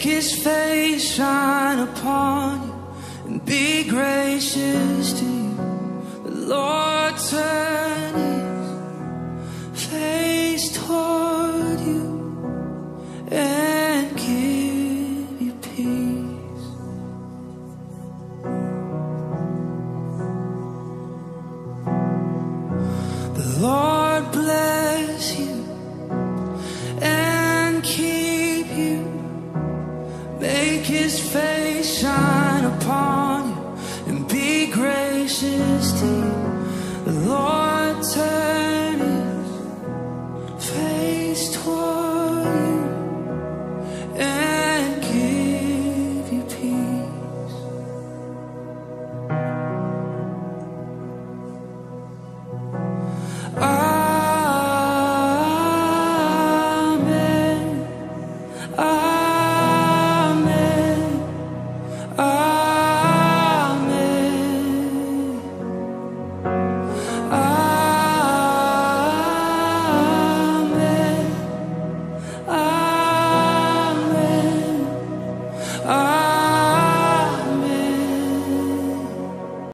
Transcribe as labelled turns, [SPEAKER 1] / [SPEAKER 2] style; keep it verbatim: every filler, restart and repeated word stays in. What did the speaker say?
[SPEAKER 1] His face shine upon you and be gracious to you. The Lord turn His face toward you and give you peace. The Lord bless you and keep you. Make His face shine upon